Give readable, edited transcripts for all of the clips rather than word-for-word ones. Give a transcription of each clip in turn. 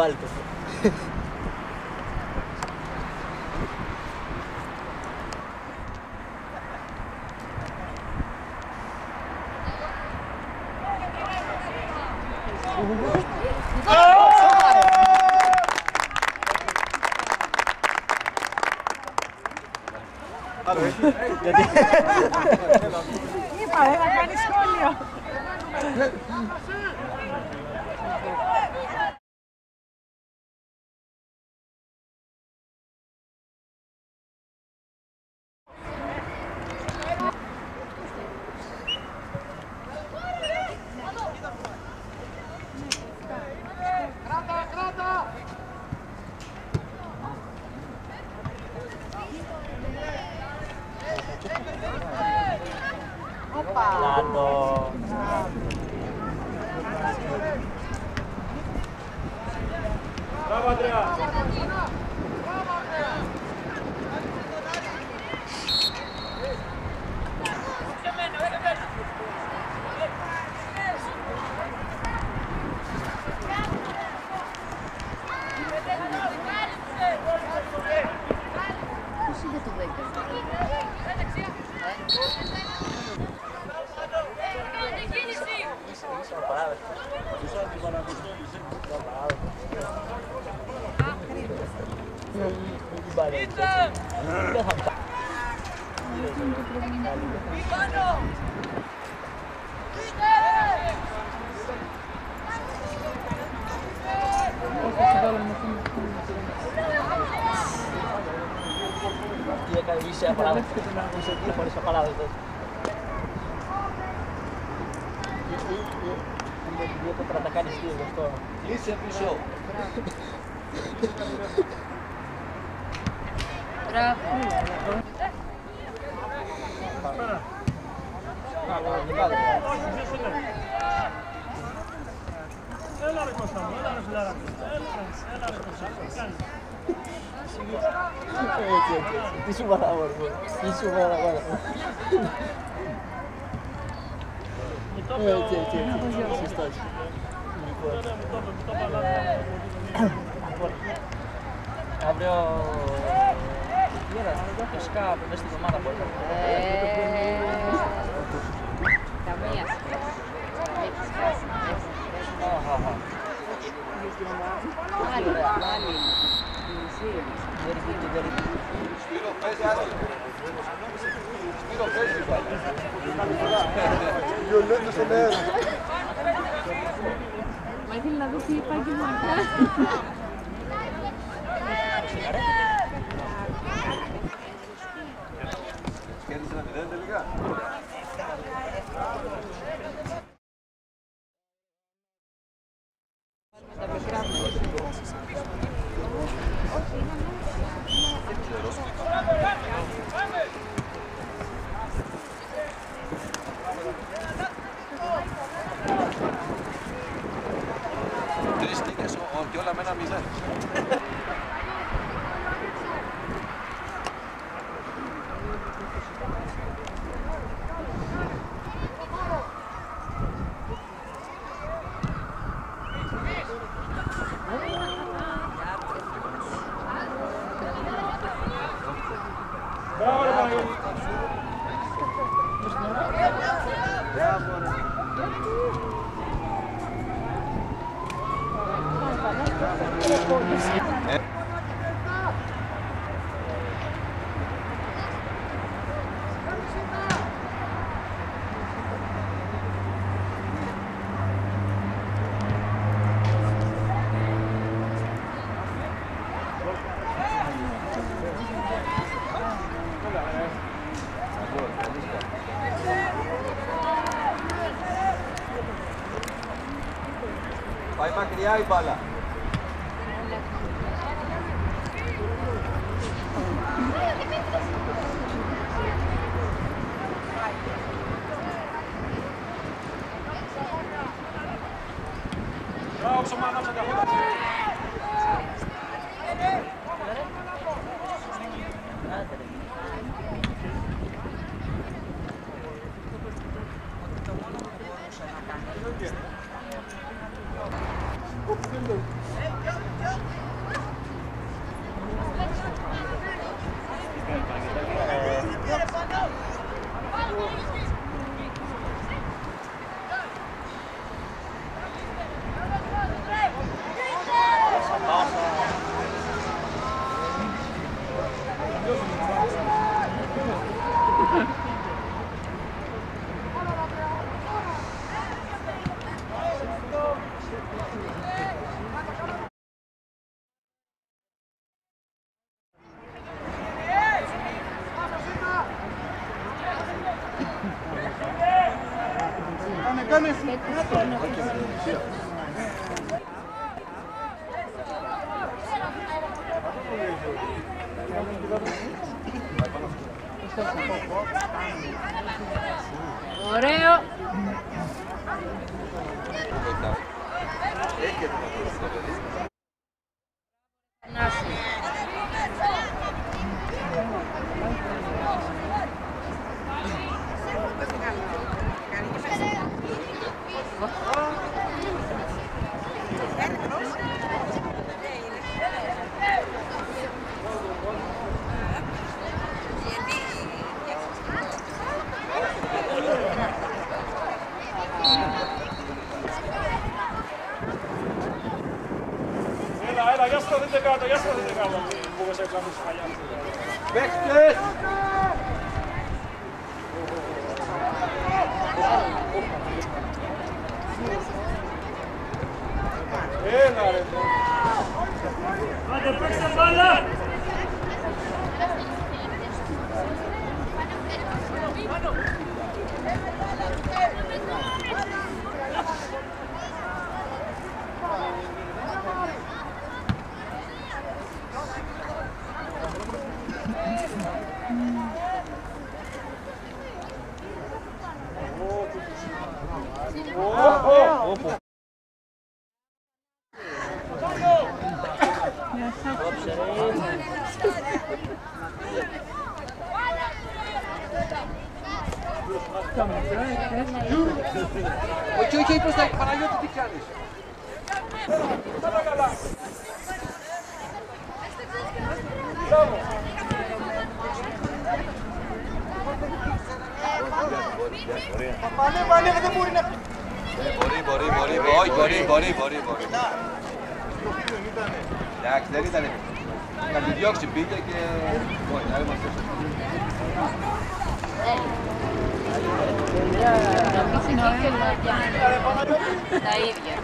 βάλει το. Είπα, θα κάνει σχόλιο. Λάντο. Μπράβο, Αντρέα. Dia kali bisa apa bisa dia harus apa itu. Dia tuh teratakan di sini bosku. Ini siapa show? Bravo. Έλα ρε Κώστα μου, έλα ρε φιλάρα μου. Έλα ρε Κώστα μου, Τι σου παράβολο, τι σου παράβολο. Έτσι, σωστός. Αύριο τι ώρα, φυσικά μέσα στην ομάδα μπορεί. Καμία σχέση. Έχεις χάσει. Άλλη. Σπύρο, παίζει άσχημα. Σπύρο, παίζει πάλι. Γιολέντε στον αέρα. Μα ήθελε να δω τι είπα και μου Κέρδισε ένα 0 τελικά. Τρεις νίκες και όλα με ένα 0. μπράβο ρε Παναγιώτη. Πάει μακριά η μπάλα. Μπράβο ψωμά, ανάψε τα χώρα. Thank you. Ωραίο. Έλα, για σταθείτε κάτω, που με σε έκανες παλιά. Παίκτες! Έλα ρε. Άντε παίξτε μπάλα. Όχι, προς τα Παναγιώτη, τι κάνεις. Πανέ, δεν μπορεί να... Μπορεί. Εντάξει, δεν ήτανε. Να τη διώξει πήγε και... Όχι, να είμαστε όσο. Τα ίδια.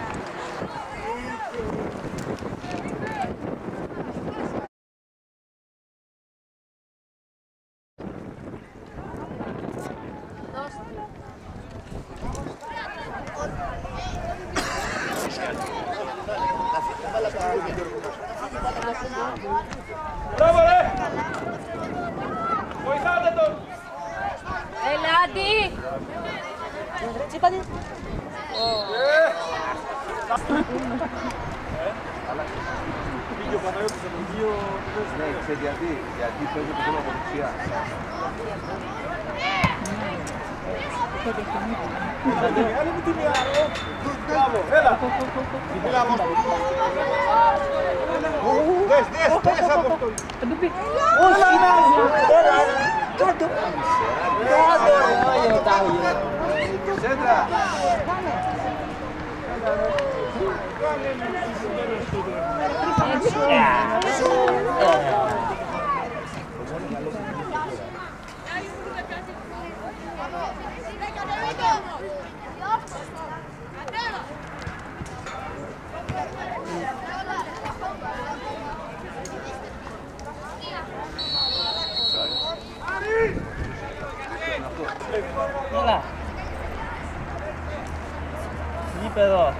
Μπράβο ρε! Βοηθάτε τον! Έλα, Άντι! Πήγε ο Παναγιώτης από τον δύο... Ναι, ξέρετε γιατί παίζει το θέμα από δεξιά. Άλλη μου την μία. Μπράβο, έλα. Έλα από αυτό. Δες από αυτό. Σέντρα. Έλα. Γήπεδο.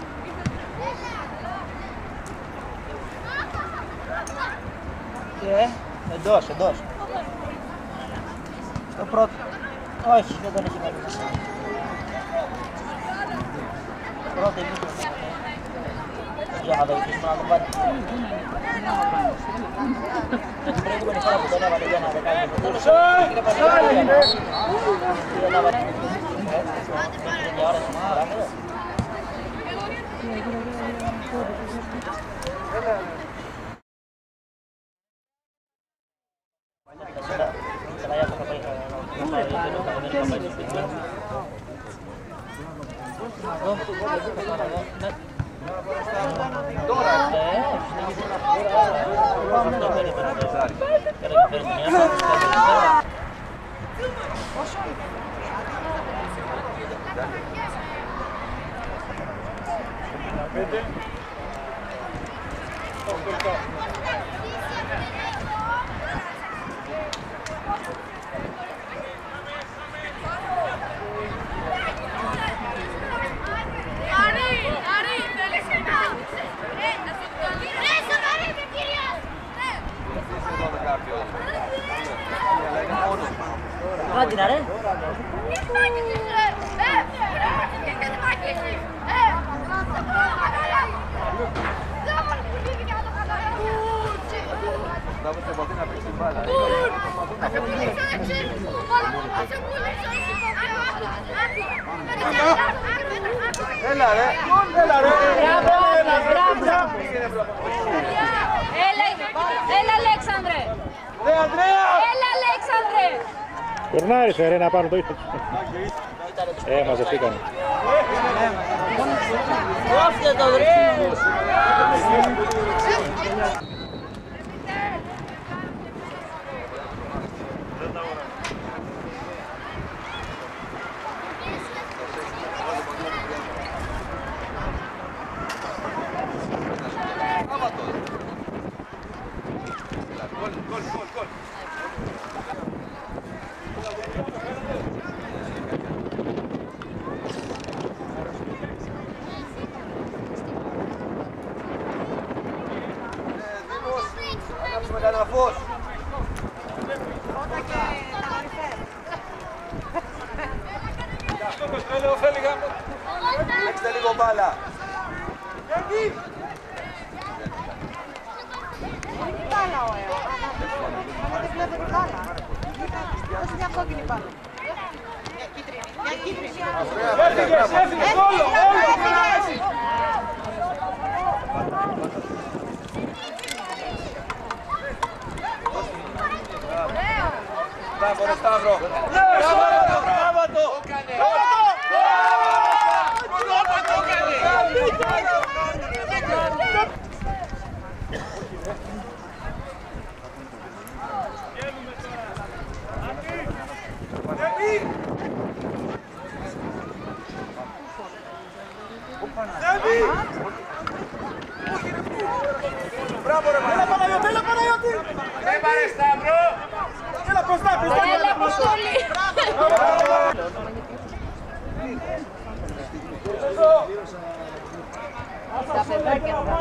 Εντός. Το πρώτο. Όχι, δεν τον έχει βάλει. Πρώτο εμείς. Για να βοηθήσουμε να τον πάρει. Την προηγούμενη φορά που τον έβαλε για να δεκάλεπτο στο τέλος. Δεν έβαλε. Για ώρα σου παράθυρο. Κωνσταντίνα ρε. Θα προσπαθεί να παίξει την μπάλα. Έλα ρε, έλα ρε. Έλα Αλέξανδρε. Ρε Ανδρέα. Έλα Αλέξανδρε. Κορνάρισε ρε να πάρουν το ύφος. Μαζευτήκανε. Κόφτε το ρε. Ανάψουμε κανένα φως. Παίξτε λίγο μπάλα. Έφυγες, όλο, Μπράβο ρε Σταύρο. Μπράβο το. Μπράβο ρε Παναγιώτη, έλα Παναγιώτη. Έλα ρε Σταύρο. Έλα μπροστά, μπροστά. Έλα Αποστόλη. Τα παιδάκια θα.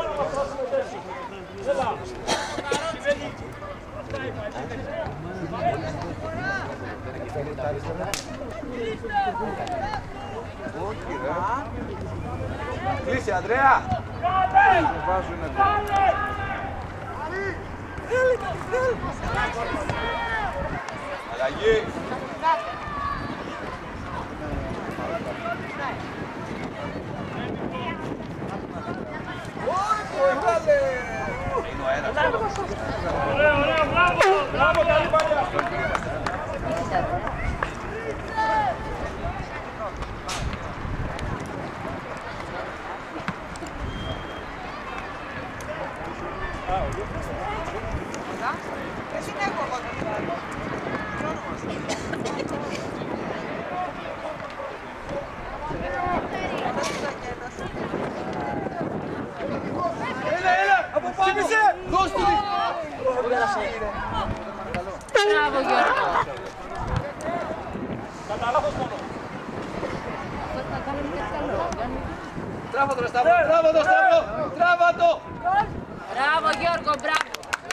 Όχι ρε. Κλείσε Ανδρέα. Βάζουνε. Αλλαγή. Είναι ο αέρας. Ωραία, ωραία, μπράβο! Μπράβο, καλή παλιά! Μπράβο Γιώργο. Τράβα το Σταύρο, τράβα το Σταύρο, τράβα το! Μπράβο Γιώργο, μπράβο.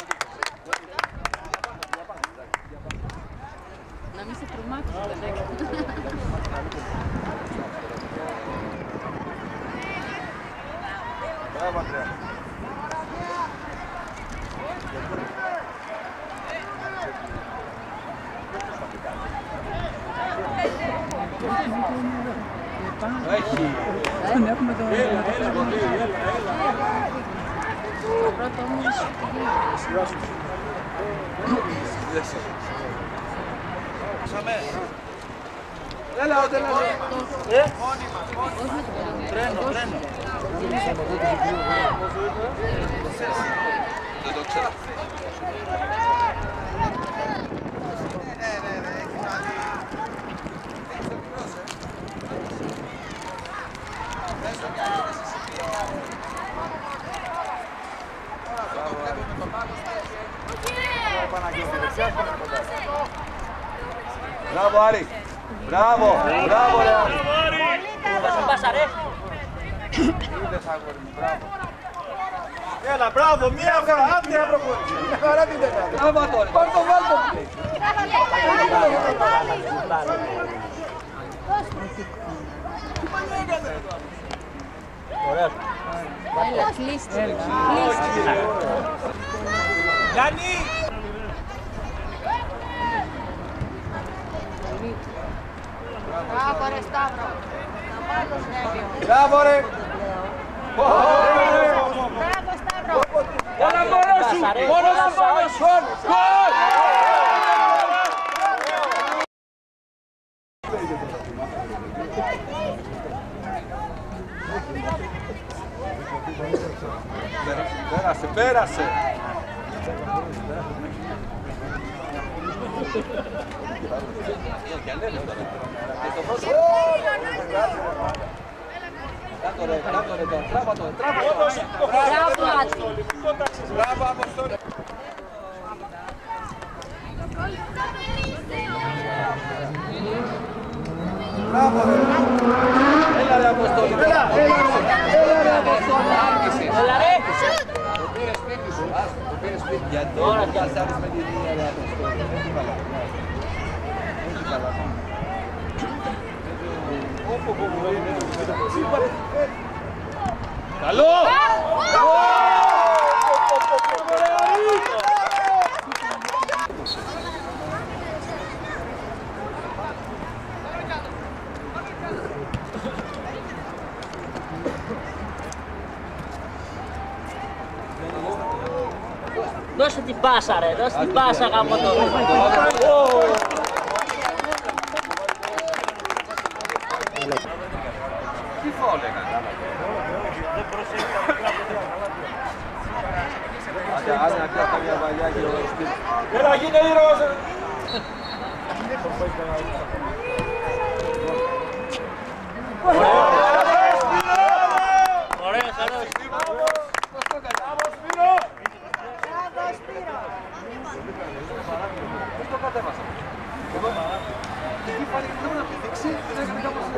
Να μην σε τρομάξει το παιδάκι. Μπράβο Ανδρέα. Έχει. Το πρώτο όμως Έλα, ούτε έλα. Τρένο. Δεν το ξέρω. Μπράβο Άρη! Μπράβο! Μπράβο ρε Άρη! Θα σου πάσα ρε. Είδες αγόρι μου, μπράβο! Έλα, μπράβο, μία φορά, άντε να προχωρήσει. Μια χαρά την τεκάτη. Μπράβο τώρα. Πάρ' το βάλτο. Ωραίος. Έλα, κλείστε. Γιάννη! Μπράβο ρε Σταύρο. Μπράβο ρε! Μπράβο Σταύρο. Έλα μόνο σου! Μόνο σου! Γκολ! Πέρασε, πέρασε! Μπράβο Άττη. Μπράβο, Αποστόλη! Μπράβο, ρε! Έλα ρε Αποστόλη! Έλα ρε Αποστόλη! Έλα ρε. Το πήρε σπίτι σου, άστο, το πήρε σπίτι. Γιατί τώρα πιάσάρεις με τη λίνια ρε Αποστόλη. Έτσι καλά. Έτσι καλά. Όπου είναι. Καλό! Δώσε την πάσα ρε, δώσε την πάσα γάμο το. Τι φάουλ έκανε. Άντε να πιάσει καμιά βαλιά και ο σπίτι. Έλα γίνε ήρωας. Ωραίος, ωραίος. Πώς το κατέβασα. Εγώ. Τι φάνηκε να πει δεξί, δεν έκανε κάπως